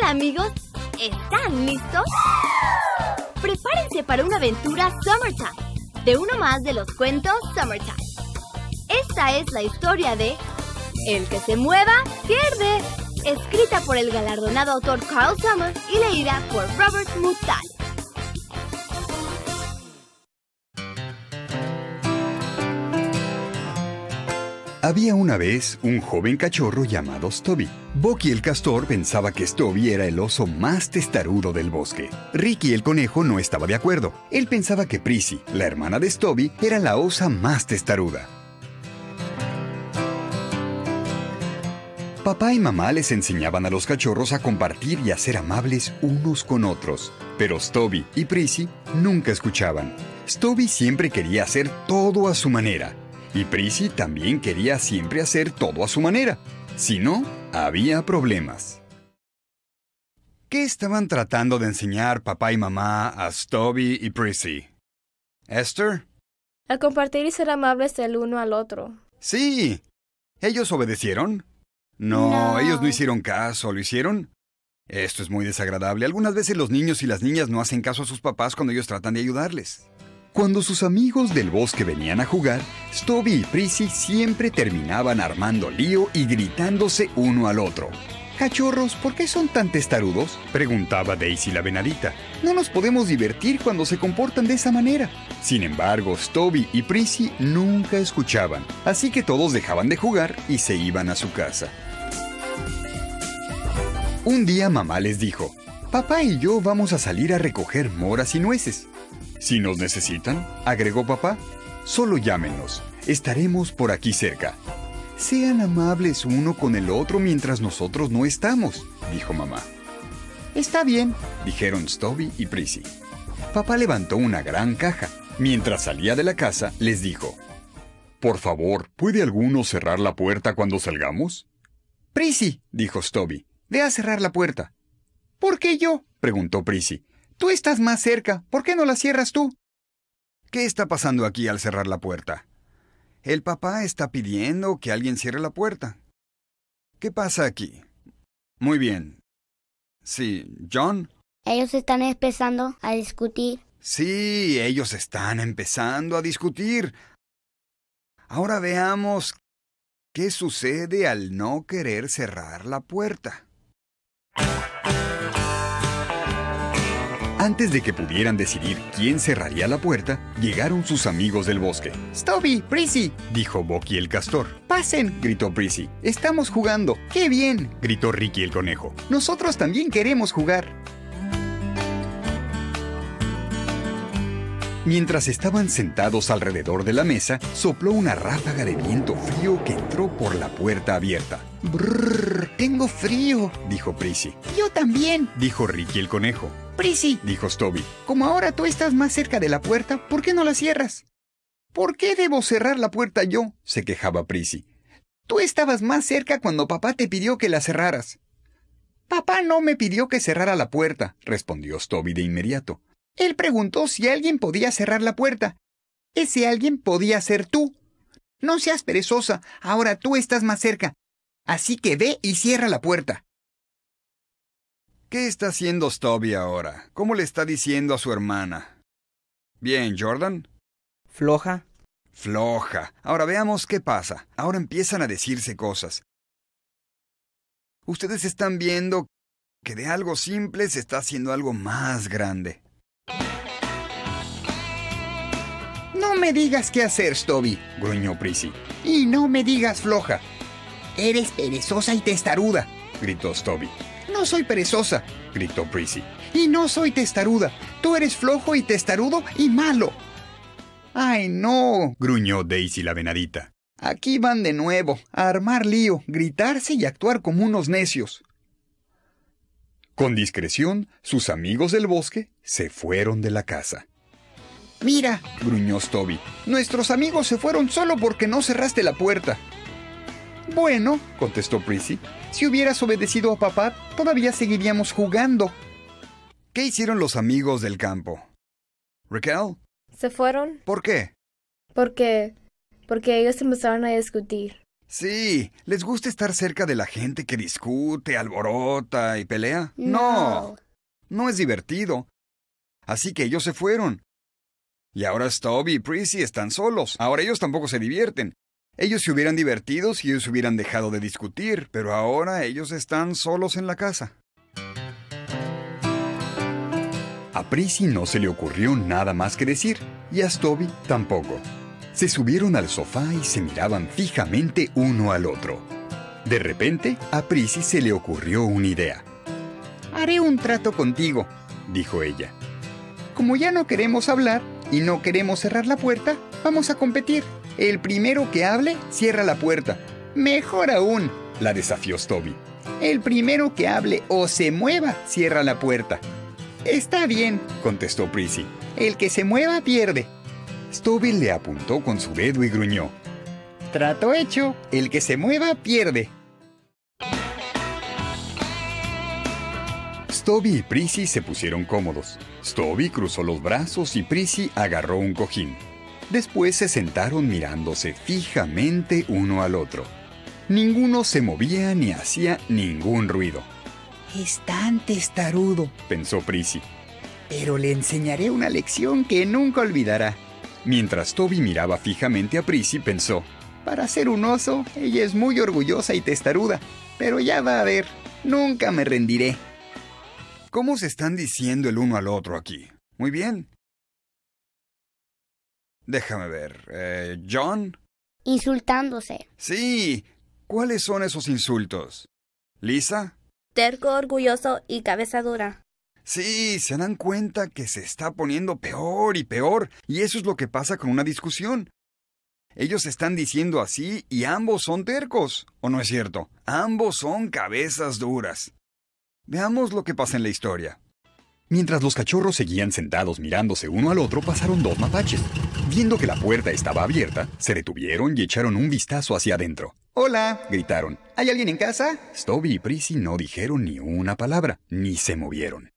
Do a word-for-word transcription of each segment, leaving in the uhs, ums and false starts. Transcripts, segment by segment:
Hola amigos, ¿están listos? Prepárense para una aventura Summertime, de uno más de los cuentos Summertime. Esta es la historia de El que se mueva, pierde, escrita por el galardonado autor Carl Summers y leída por Robert Muttal. Había una vez un joven cachorro llamado Stubby. Bucky el castor pensaba que Stubby era el oso más testarudo del bosque. Ricky el conejo no estaba de acuerdo. Él pensaba que Prissy, la hermana de Stubby, era la osa más testaruda. Papá y mamá les enseñaban a los cachorros a compartir y a ser amables unos con otros. Pero Stubby y Prissy nunca escuchaban. Stubby siempre quería hacer todo a su manera. Y Prissy también quería siempre hacer todo a su manera. Si no, había problemas. ¿Qué estaban tratando de enseñar papá y mamá a Stubby y Prissy? ¿Esther? A compartir y ser amables del uno al otro. Sí. ¿Ellos obedecieron? No, no, ellos no hicieron caso. ¿Lo hicieron? Esto es muy desagradable. Algunas veces los niños y las niñas no hacen caso a sus papás cuando ellos tratan de ayudarles. Cuando sus amigos del bosque venían a jugar, Stubby y Prissy siempre terminaban armando lío y gritándose uno al otro. «Cachorros, ¿por qué son tan testarudos?», preguntaba Daisy la venadita. «No nos podemos divertir cuando se comportan de esa manera». Sin embargo, Stubby y Prissy nunca escuchaban, así que todos dejaban de jugar y se iban a su casa. Un día mamá les dijo: «Papá y yo vamos a salir a recoger moras y nueces». «Si nos necesitan», agregó papá, «solo llámenos. Estaremos por aquí cerca». «Sean amables uno con el otro mientras nosotros no estamos», dijo mamá. «Está bien», dijeron Stubby y Prissy. Papá levantó una gran caja. Mientras salía de la casa, les dijo: «Por favor, ¿puede alguno cerrar la puerta cuando salgamos?» «Prissy», dijo Stubby, «ve a cerrar la puerta». «¿Por qué yo?», preguntó Prissy. «Tú estás más cerca. ¿Por qué no la cierras tú?» ¿Qué está pasando aquí al cerrar la puerta? El papá está pidiendo que alguien cierre la puerta. ¿Qué pasa aquí? Muy bien. Sí, John. Ellos están empezando a discutir. Sí, ellos están empezando a discutir. Ahora veamos qué sucede al no querer cerrar la puerta. Antes de que pudieran decidir quién cerraría la puerta, llegaron sus amigos del bosque. «Stubby, Prissy», dijo Bucky el castor. «Pasen», gritó Prissy. «Estamos jugando». «¡Qué bien!», gritó Ricky el conejo. «Nosotros también queremos jugar». Mientras estaban sentados alrededor de la mesa, sopló una ráfaga de viento frío que entró por la puerta abierta. «Brrr, tengo frío», dijo Prissy. «Yo también», dijo Ricky el conejo. «Prissy», dijo Stubby, «como ahora tú estás más cerca de la puerta, ¿por qué no la cierras?» «¿Por qué debo cerrar la puerta yo?», se quejaba Prissy. «Tú estabas más cerca cuando papá te pidió que la cerraras». «Papá no me pidió que cerrara la puerta», respondió Stubby de inmediato. «Él preguntó si alguien podía cerrar la puerta. Ese alguien podía ser tú. No seas perezosa, ahora tú estás más cerca. Así que ve y cierra la puerta». ¿Qué está haciendo Stubby ahora? ¿Cómo le está diciendo a su hermana? Bien, Jordan. Floja. Floja. Ahora veamos qué pasa. Ahora empiezan a decirse cosas. Ustedes están viendo que de algo simple se está haciendo algo más grande. «No me digas qué hacer, Stubby», gruñó Prissy. «Y no me digas floja». «Eres perezosa y testaruda», gritó Stubby. «No soy perezosa», gritó Prissy. «Y no soy testaruda. Tú eres flojo y testarudo y malo». «Ay, no», gruñó Daisy la venadita. «Aquí van de nuevo, a armar lío, gritarse y actuar como unos necios». Con discreción, sus amigos del bosque se fueron de la casa. «Mira», gruñó Stubby, «nuestros amigos se fueron solo porque no cerraste la puerta». «Bueno», contestó Prissy, «si hubieras obedecido a papá, todavía seguiríamos jugando». ¿Qué hicieron los amigos del campo? ¿Raquel? ¿Se fueron? ¿Por qué? Porque... porque ellos empezaron a discutir. Sí, ¿les gusta estar cerca de la gente que discute, alborota y pelea? No. No, no es divertido. Así que ellos se fueron. Y ahora Stubby y Prissy están solos. Ahora ellos tampoco se divierten. Ellos se hubieran divertido si ellos hubieran dejado de discutir, pero ahora ellos están solos en la casa. A Prissy no se le ocurrió nada más que decir, y a Stubby tampoco. Se subieron al sofá y se miraban fijamente uno al otro. De repente, a Prissy se le ocurrió una idea. «Haré un trato contigo», dijo ella. «Como ya no queremos hablar y no queremos cerrar la puerta, vamos a competir. El primero que hable, cierra la puerta». «Mejor aún», la desafió Stubby. «El primero que hable o se mueva, cierra la puerta». «Está bien», contestó Prissy. «El que se mueva pierde». Stubby le apuntó con su dedo y gruñó. «Trato hecho, el que se mueva pierde». Stubby y Prissy se pusieron cómodos. Stubby cruzó los brazos y Prissy agarró un cojín. Después se sentaron mirándose fijamente uno al otro. Ninguno se movía ni hacía ningún ruido. «Es tan testarudo», pensó Prissy. «Pero le enseñaré una lección que nunca olvidará». Mientras Stubby miraba fijamente a Prissy, pensó, «Para ser un oso, ella es muy orgullosa y testaruda, pero ya va a ver, nunca me rendiré». ¿Cómo se están diciendo el uno al otro aquí? Muy bien. Déjame ver. Eh, ¿John? Insultándose. Sí. ¿Cuáles son esos insultos? ¿Lisa? Terco, orgulloso y cabeza dura. Sí, se dan cuenta que se está poniendo peor y peor, y eso es lo que pasa con una discusión. Ellos están diciendo así y ambos son tercos, ¿o no es cierto? Ambos son cabezas duras. Veamos lo que pasa en la historia. Mientras los cachorros seguían sentados mirándose uno al otro, pasaron dos mapaches. Viendo que la puerta estaba abierta, se detuvieron y echaron un vistazo hacia adentro. «¡Hola!», gritaron. «¿Hay alguien en casa?» Stubby y Prissy no dijeron ni una palabra, ni se movieron.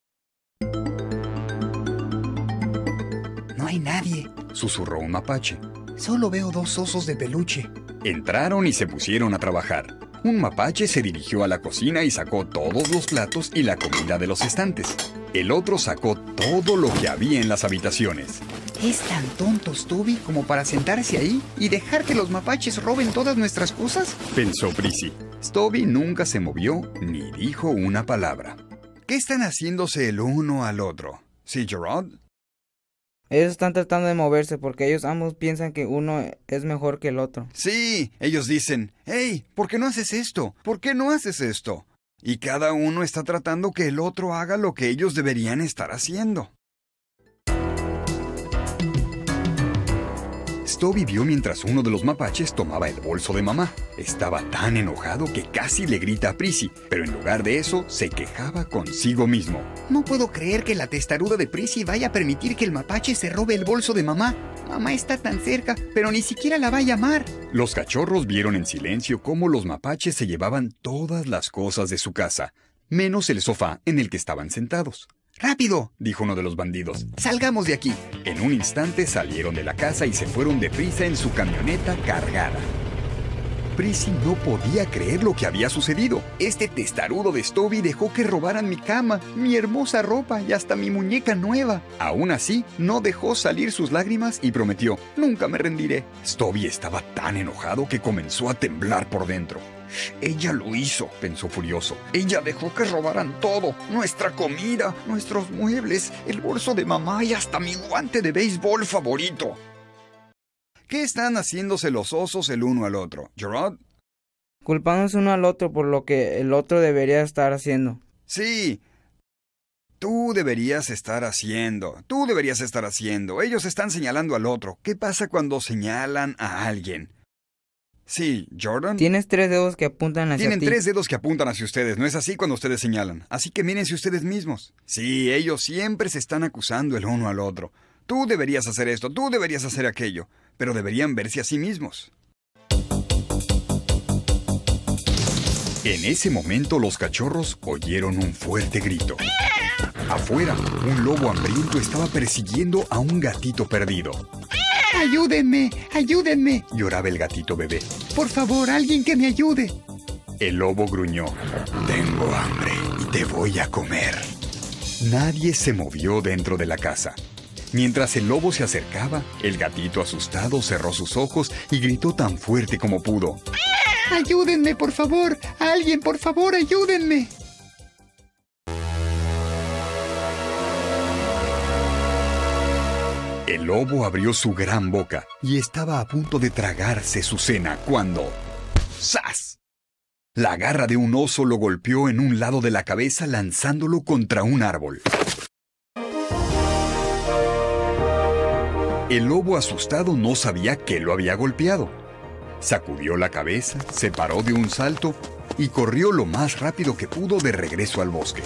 «No hay nadie», susurró un mapache. «Solo veo dos osos de peluche». Entraron y se pusieron a trabajar. Un mapache se dirigió a la cocina y sacó todos los platos y la comida de los estantes. El otro sacó todo lo que había en las habitaciones. «¿Es tan tonto Stubby como para sentarse ahí y dejar que los mapaches roben todas nuestras cosas?», pensó Prissy. Stubby nunca se movió ni dijo una palabra. ¿Qué están haciéndose el uno al otro? ¿Sí, Gerard? Ellos están tratando de moverse porque ellos ambos piensan que uno es mejor que el otro. Sí, ellos dicen, «Hey, ¿por qué no haces esto? ¿Por qué no haces esto?». Y cada uno está tratando que el otro haga lo que ellos deberían estar haciendo. Stubby vio mientras uno de los mapaches tomaba el bolso de mamá. Estaba tan enojado que casi le grita a Prissy, pero en lugar de eso, se quejaba consigo mismo. «No puedo creer que la testaruda de Prissy vaya a permitir que el mapache se robe el bolso de mamá. Mamá está tan cerca, pero ni siquiera la va a llamar». Los cachorros vieron en silencio cómo los mapaches se llevaban todas las cosas de su casa, menos el sofá en el que estaban sentados. «¡Rápido!», dijo uno de los bandidos. «¡Salgamos de aquí!». En un instante salieron de la casa y se fueron deprisa en su camioneta cargada. Prissy no podía creer lo que había sucedido. Este testarudo de Stubby dejó que robaran mi cama, mi hermosa ropa y hasta mi muñeca nueva. Aún así, no dejó salir sus lágrimas y prometió, «Nunca me rendiré». Stubby estaba tan enojado que comenzó a temblar por dentro. «Ella lo hizo», pensó furioso. «Ella dejó que robaran todo, nuestra comida, nuestros muebles, el bolso de mamá y hasta mi guante de béisbol favorito». ¿Qué están haciéndose los osos el uno al otro, Gerard? Culpándose uno al otro por lo que el otro debería estar haciendo. Sí. Tú deberías estar haciendo. Tú deberías estar haciendo. Ellos están señalando al otro. ¿Qué pasa cuando señalan a alguien? Sí, Jordan. Tienes tres dedos que apuntan hacia ti. Tienen tres dedos que apuntan hacia ustedes. No es así cuando ustedes señalan. Así que mírense ustedes mismos. Sí, ellos siempre se están acusando el uno al otro. Tú deberías hacer esto, tú deberías hacer aquello. Pero deberían verse a sí mismos. En ese momento los cachorros oyeron un fuerte grito. Afuera, un lobo hambriento estaba persiguiendo a un gatito perdido. ¡Ayúdenme! ¡Ayúdenme!, lloraba el gatito bebé. ¡Por favor, alguien que me ayude! El lobo gruñó. Tengo hambre y te voy a comer. Nadie se movió dentro de la casa. Mientras el lobo se acercaba, el gatito asustado cerró sus ojos y gritó tan fuerte como pudo. ¡Ayúdenme, por favor! ¡Alguien, por favor, ayúdenme! El lobo abrió su gran boca y estaba a punto de tragarse su cena cuando... ¡zas! La garra de un oso lo golpeó en un lado de la cabeza lanzándolo contra un árbol. El lobo asustado no sabía qué lo había golpeado. Sacudió la cabeza, se paró de un salto y corrió lo más rápido que pudo de regreso al bosque.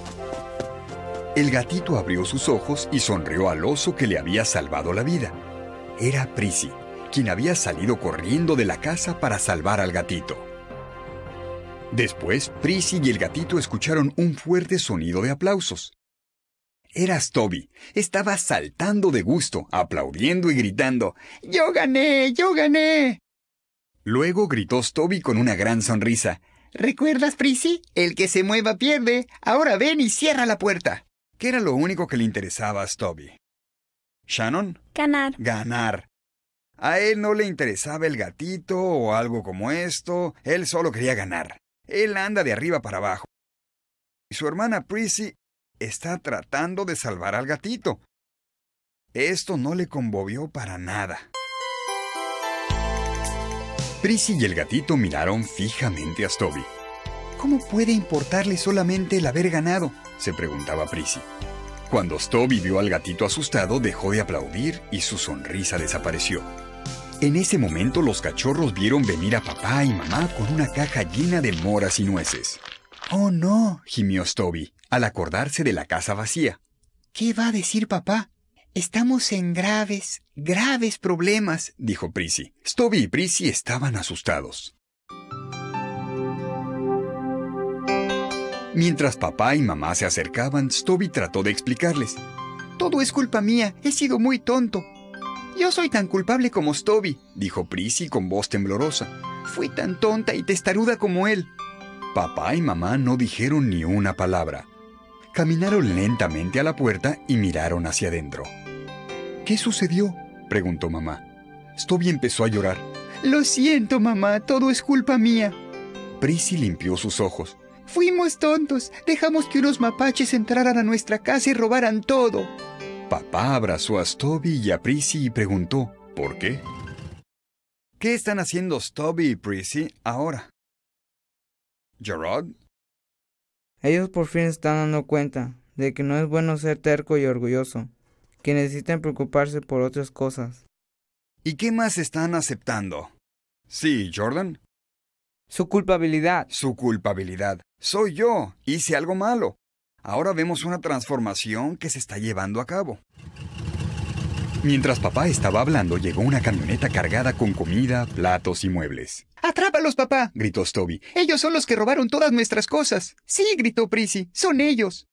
El gatito abrió sus ojos y sonrió al oso que le había salvado la vida. Era Prissy, quien había salido corriendo de la casa para salvar al gatito. Después, Prissy y el gatito escucharon un fuerte sonido de aplausos. Era Toby. Estaba saltando de gusto, aplaudiendo y gritando, ¡Yo gané! ¡Yo gané! Luego gritó Toby con una gran sonrisa. ¿Recuerdas, Prissy? El que se mueva pierde. Ahora ven y cierra la puerta. ¿Qué era lo único que le interesaba a Toby? ¿Shannon? Ganar. Ganar. A él no le interesaba el gatito o algo como esto. Él solo quería ganar. Él anda de arriba para abajo. Y su hermana Prissy está tratando de salvar al gatito. Esto no le conmovió para nada. Prissy y el gatito miraron fijamente a Toby. ¿Cómo puede importarle solamente el haber ganado?, se preguntaba Prissy. Cuando Toby vio al gatito asustado, dejó de aplaudir y su sonrisa desapareció. En ese momento los cachorros vieron venir a papá y mamá con una caja llena de moras y nueces. «Oh, no», gimió Toby, al acordarse de la casa vacía. «¿Qué va a decir papá? Estamos en graves, graves problemas», dijo Prissy. Toby y Prissy estaban asustados. Mientras papá y mamá se acercaban, Toby trató de explicarles. «Todo es culpa mía, he sido muy tonto». «Yo soy tan culpable como Toby», dijo Prissy con voz temblorosa. «Fui tan tonta y testaruda como él». Papá y mamá no dijeron ni una palabra. Caminaron lentamente a la puerta y miraron hacia adentro. «¿Qué sucedió?», preguntó mamá. Toby empezó a llorar. «Lo siento, mamá, todo es culpa mía». Prissy limpió sus ojos. «Fuimos tontos, dejamos que unos mapaches entraran a nuestra casa y robaran todo». Papá abrazó a Toby y a Prissy y preguntó, ¿por qué? ¿Qué están haciendo Toby y Prissy ahora? ¿Gerard? Ellos por fin están dando cuenta de que no es bueno ser terco y orgulloso, que necesitan preocuparse por otras cosas. ¿Y qué más están aceptando? Sí, Jordan. Su culpabilidad. Su culpabilidad. Soy yo. Hice algo malo. Ahora vemos una transformación que se está llevando a cabo. Mientras papá estaba hablando, llegó una camioneta cargada con comida, platos y muebles. ¡Atrápalos, papá!, gritó Toby. «Ellos son los que robaron todas nuestras cosas». «Sí», gritó Prissy, «son ellos».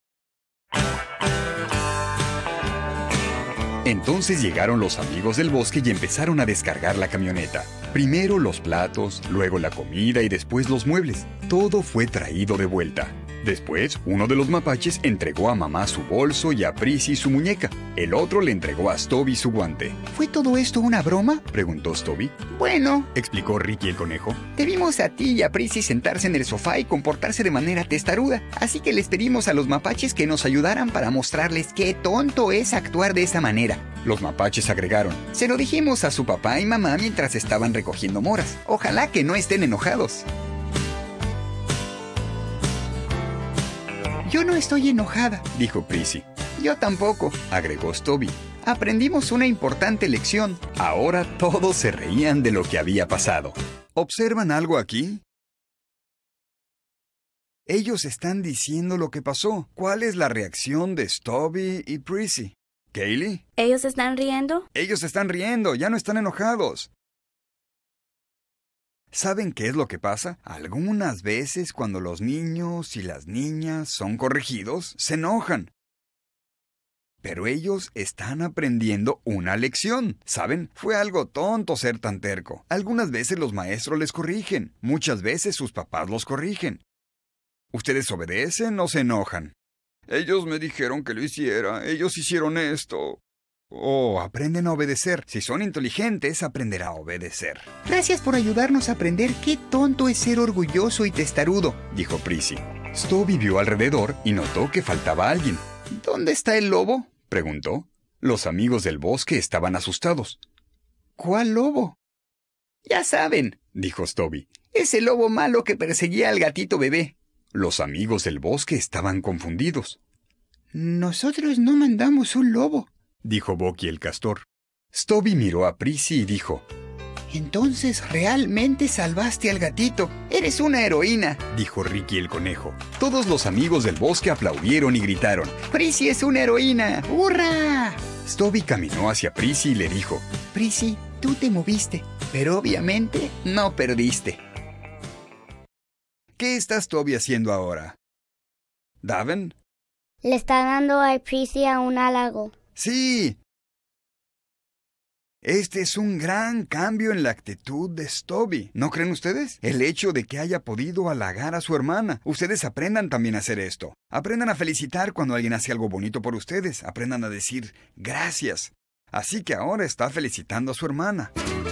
Entonces llegaron los amigos del bosque y empezaron a descargar la camioneta. Primero los platos, luego la comida y después los muebles. Todo fue traído de vuelta. Después, uno de los mapaches entregó a mamá su bolso y a Prissy su muñeca. El otro le entregó a Toby su guante. ¿Fue todo esto una broma?, preguntó Toby. «Bueno», explicó Ricky el conejo, «debimos a ti y a Prissy sentarse en el sofá y comportarse de manera testaruda. Así que les pedimos a los mapaches que nos ayudaran para mostrarles qué tonto es actuar de esa manera». Los mapaches agregaron. «Se lo dijimos a su papá y mamá mientras estaban recogiendo moras. Ojalá que no estén enojados». «Yo no estoy enojada», dijo Prissy. «Yo tampoco», agregó Toby. «Aprendimos una importante lección». Ahora todos se reían de lo que había pasado. ¿Observan algo aquí? Ellos están diciendo lo que pasó. ¿Cuál es la reacción de Toby y Prissy? ¿Kaylee? ¿Ellos están riendo? Ellos están riendo, ya no están enojados. ¿Saben qué es lo que pasa? Algunas veces cuando los niños y las niñas son corregidos, se enojan. pero ellos están aprendiendo una lección. ¿Saben? Fue algo tonto ser tan terco. Algunas veces los maestros les corrigen. Muchas veces sus papás los corrigen. ¿Ustedes obedecen o se enojan? Ellos me dijeron que lo hiciera. Ellos hicieron esto. Oh, aprenden a obedecer. Si son inteligentes, aprenderá a obedecer. Gracias por ayudarnos a aprender qué tonto es ser orgulloso y testarudo, dijo Prissy. Stubby vio alrededor y notó que faltaba alguien. ¿Dónde está el lobo?, preguntó. Los amigos del bosque estaban asustados. ¿Cuál lobo? Ya saben, dijo Stubby. Es el lobo malo que perseguía al gatito bebé. Los amigos del bosque estaban confundidos. Nosotros no mandamos un lobo, dijo Bucky el castor. Stubby miró a Prissy y dijo: Entonces realmente salvaste al gatito. Eres una heroína, dijo Ricky el conejo. Todos los amigos del bosque aplaudieron y gritaron: Prissy es una heroína. ¡Hurra! Stubby caminó hacia Prissy y le dijo: Prissy, tú te moviste, pero obviamente no perdiste. ¿Qué está Stubby haciendo ahora? ¿Daven? Le está dando a Prissy a un halago. ¡Sí! Este es un gran cambio en la actitud de Stubby. ¿No creen ustedes? El hecho de que haya podido halagar a su hermana. Ustedes aprendan también a hacer esto. Aprendan a felicitar cuando alguien hace algo bonito por ustedes. Aprendan a decir gracias. Así que ahora está felicitando a su hermana.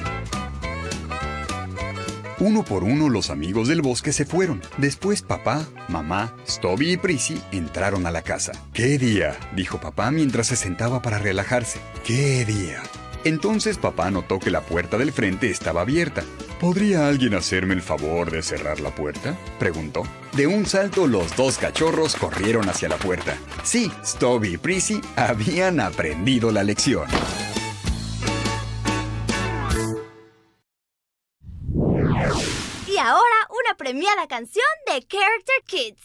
Uno por uno los amigos del bosque se fueron. Después papá, mamá, Stubby y Prissy entraron a la casa. ¡Qué día!, dijo papá mientras se sentaba para relajarse. ¡Qué día! Entonces papá notó que la puerta del frente estaba abierta. ¿Podría alguien hacerme el favor de cerrar la puerta?, preguntó. De un salto los dos cachorros corrieron hacia la puerta. Sí, Stubby y Prissy habían aprendido la lección. Y ahora una premiada canción de Character Kids.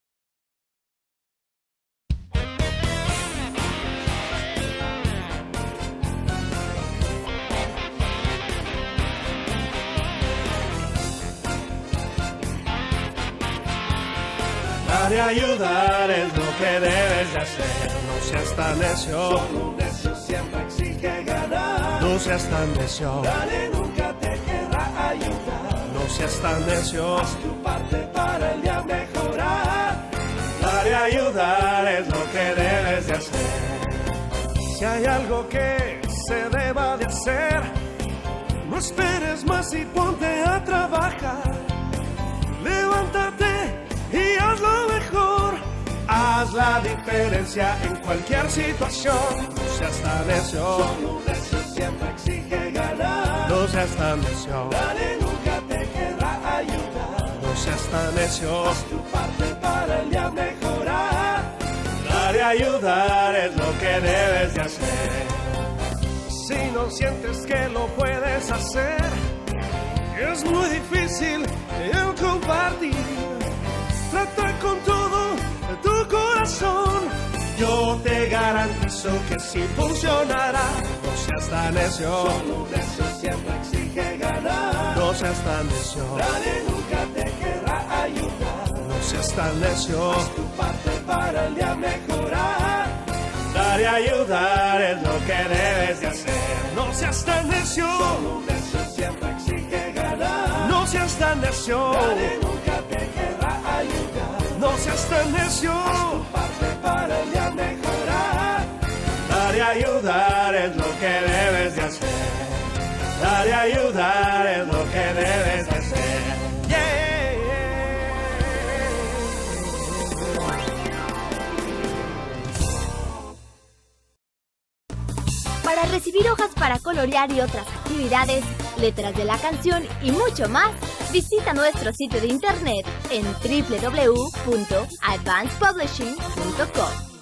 Dar y ayudar es lo que debes de hacer. No seas tan necio. Solo un necio siempre exige ganar. No seas tan necio. Nadie nunca te querrá ayudar. No seas tan necio. Haz tu parte para el día mejorar. Dar y ayudar es lo que debes de hacer. Si hay algo que se deba de hacer, no esperes más y ponte a trabajar. Levántate y hazlo mejor. Haz la diferencia en cualquier situación. No seas tan necio. Solo un necio siempre exige ganar. No seas tan necio. Nadie nunca te querrá ayudar. No seas tan necio. Haz tu parte para el día mejorar. Dar y ayudar es lo que debes de hacer. Si no sientes que lo puedes hacer, es muy difícil el compartir. Trata con todo tu corazón. Yo te garantizo que sí funcionará. No seas tan necio. Solo un necio siempre exige ganar. No seas tan necio. Nadie nunca te querrá ayudar. No seas tan necio. Haz tu parte para el día mejorar. Dar y ayudar es lo que debes de hacer. No seas tan necio. Solo un necio siempre exige ganar. No seas tan necio. Nadie nunca te querrá ayudar. No seas tan necio. Haz tu parte para el día mejorar. Dar y ayudar es lo que debes de hacer. Dar y ayudar es lo que debes de hacer. Yeah. Para recibir hojas para colorear y otras actividades, letras de la canción y mucho más, visita nuestro sitio de internet en w w w punto advanced publishing punto com.